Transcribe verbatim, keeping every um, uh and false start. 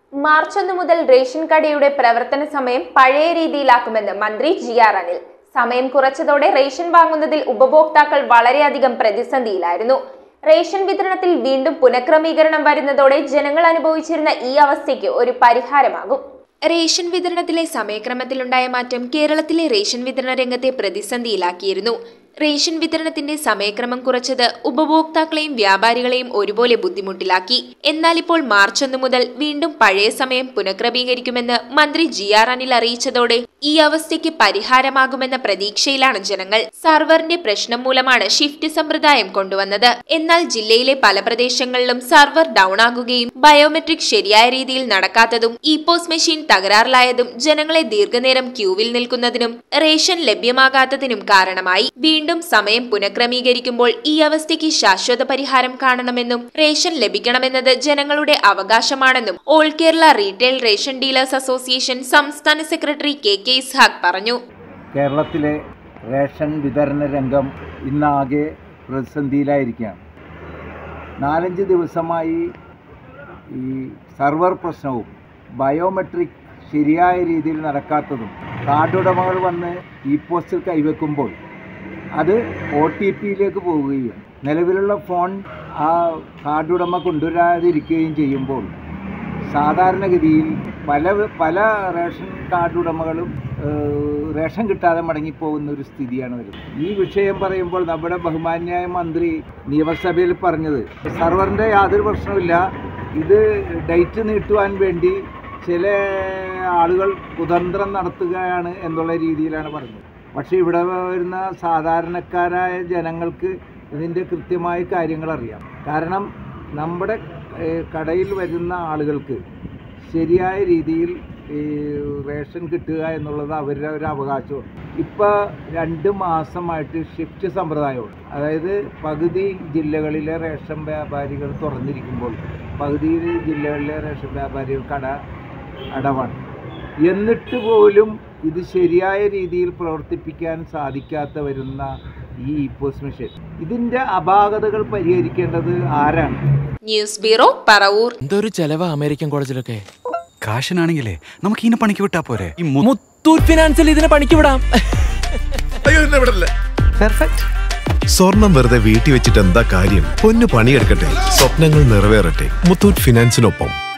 March ഒന്ന് മുതൽ ration കടയുടെ പ്രവർത്തന സമയം പഴയ രീതിയിലാക്കുമെന്ന് മന്ത്രി ജി ആർ അനിൽ. സമയം കുറച്ചതോടെ റേഷൻ വാങ്ങുന്നതിൽ ഉപഭോക്താക്കൾ വളരെയധികം പ്രതിസന്ധിയിലായിരുന്നു. റേഷൻ വിതരണത്തിൽ വീണ്ടും പുനഃക്രമീകരണം വരുന്നതോടെ ജനങ്ങൾ അനുഭവിച്ചിരുന്ന ഈ അവസ്ഥയ്ക്ക് ഒരു പരിഹാരമാകും. റേഷൻ വിതരണത്തിലെ സമയക്രമത്തിലുണ്ടായ മാറ്റം കേരളത്തിലെ റേഷൻ വിതരണ രംഗത്തെ പ്രതിസന്ധിയിലാക്കിയിരുന്നു. റേഷൻ വിതരണത്തിന്റെ സമയക്രമം കുറച്ചത് ഉപഭോക്താക്കളെയും വ്യാപാരികളെയും ഒരുപോലെ ബുദ്ധിമുട്ടിലാക്കി. എന്നാൽ ഇപ്പോൾ മാർച്ച് ഒന്ന് മുതൽ വീണ്ടും പഴയ സമയം പുനഃക്രമീകരിക്കുമെന്ന് മന്ത്രി ജി ആർ അനിൽ അറിയിച്ചതോടെ ഈ അവസ്ഥയ്ക്ക് പരിഹാരമാകുമെന്ന പ്രതീക്ഷയിലാണ് ജനങ്ങൾ. സർവറിന്റെ പ്രശ്നം മൂലമാണ് ഷിഫ്റ്റ് സമ്പ്രദായം കൊണ്ടുവന്നത്. എന്നാൽ ജില്ലയിലെ പല പ്രദേശങ്ങളിലും സർവർ ഡൗൺ ആകുകയും ബയോമെട്രിക് ശരിയായ രീതിയിൽ നടക്കാത്തതും ഇ പോസ് മെഷീൻ തകരാറിലായതും ജനങ്ങളെ ദീർഘനേരം ക്യൂവിൽ നിൽക്കുന്നതിനും റേഷൻ ലഭ്യമാകാത്തതിനും കാരണമായി. വീണ്ടും സമയം പുനഃക്രമീകരിക്കുമ്പോൾ ഈ അവസ്ഥയ്ക്ക് ശാശ്വത പരിഹാരം കാണണമെന്നും റേഷൻ ലഭിക്കണമെന്നത് ജനങ്ങളുടെ അവകാശമാണെന്നും all Kerala retail ration dealers association സംസ്ഥാന സെക്രട്ടറി കെ കെ ഇസ്ഹാഖ് പറഞ്ഞു. കേരളത്തിലെ റേഷൻ വിതരണ രംഗം ഇന്നാകെ പ്രതിസന്ധിയിലായിരിക്കുകയാണ്. നാലഞ്ച് ദിവസമായി ഈ സർവർ പ്രശ്നവും ബയോമെട്രിക് ശരിയായ രീതിയിൽ നടക്കാത്തതും കാർഡുടമകൾ വന്ന് ഇ പോസ്റ്റിൽ കൈവെക്കുമ്പോൾ അത് ഒ ടി പിയിലേക്ക് പോവുകയും നിലവിലുള്ള ഫോൺ ആ കാർഡുടമ കൊണ്ടുവരാതിരിക്കുകയും ചെയ്യുമ്പോൾ സാധാരണഗതിയിൽ പല പല റേഷൻ കാർഡുടമകളും റേഷൻ കിട്ടാതെ മടങ്ങിപ്പോകുന്ന ഒരു സ്ഥിതിയാണ് വരുന്നത്. ഈ വിഷയം പറയുമ്പോൾ നമ്മുടെ ബഹുമാന്യായ മന്ത്രി നിയമസഭയിൽ പറഞ്ഞത് സർവറിൻ്റെ യാതൊരു പ്രശ്നമില്ല, ഇത് ഡേറ്റ് നീട്ടുവാൻ വേണ്ടി ചില ആളുകൾ കുതന്ത്രം നടത്തുകയാണ് എന്നുള്ള രീതിയിലാണ് പറഞ്ഞത്. പക്ഷേ ഇവിടെ വരുന്ന സാധാരണക്കാരായ ജനങ്ങൾക്ക് ഇതിൻ്റെ കൃത്യമായ കാര്യങ്ങൾ അറിയാം. കാരണം നമ്മുടെ കടയിൽ വരുന്ന ആളുകൾക്ക് ശരിയായ രീതിയിൽ ഈ റേഷൻ കിട്ടുക എന്നുള്ളത് അവരുടെ ഒരു അവകാശമാണ്. ഇപ്പോൾ രണ്ട് മാസമായിട്ട് ഷിഫ്റ്റ് സമ്പ്രദായമാണ്. അതായത് പകുതി ജില്ലകളിലെ റേഷൻ വ്യാപാരികൾ തുറന്നിരിക്കുമ്പോൾ പകുതി ജില്ലകളിലെ റേഷൻ വ്യാപാരികൾ കട അടവാണ്. എന്നിട്ട് പോലും ഇത് ശരിയായ രീതിയിൽ പ്രവർത്തിപ്പിക്കാൻ സാധിക്കാത്ത വരുന്ന ഈ ഇ പോസ് മെഷീൻ, ഇതിന്റെ അപാകതകൾ പരിഹരിക്കേണ്ടത് ആരാണ്? News bureau, Paravur. എന്തൊരു ചെലവാ അമേരിക്കൻ കോളേജിലൊക്കെ. കാശിനാണെങ്കിലേ നമുക്ക് ഇതിനെ പണിക്ക് വിട്ടാ പോരെ. ഈ മുത്തൂറ്റ് ഫിനാൻസിൽ ഇതിനെ പണിക്ക് വിടാം. സ്വർണം വെറുതെ വീട്ടിൽ വെച്ചിട്ട് എന്താ കാര്യം? പൊന്നു പണിയെടുക്കട്ടെ, സ്വപ്നങ്ങൾ നിറവേറട്ടെ. മുത്തൂറ്റ് ഫിനാൻസിനൊപ്പം